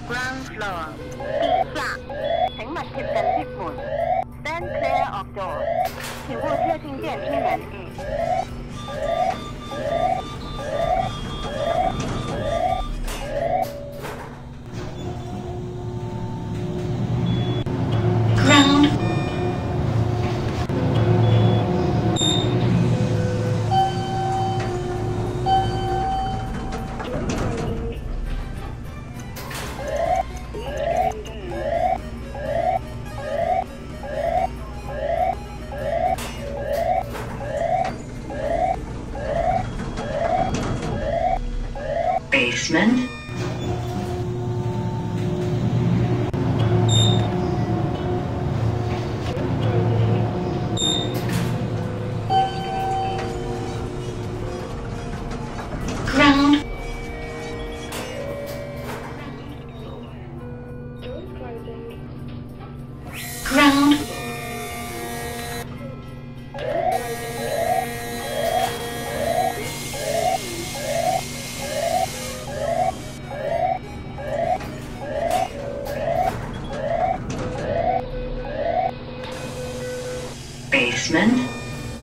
Ground floor 地下，請勿貼近 lift 門。Stand clear of door， 請勿貼近電梯門。 Basement. Ground. Ground.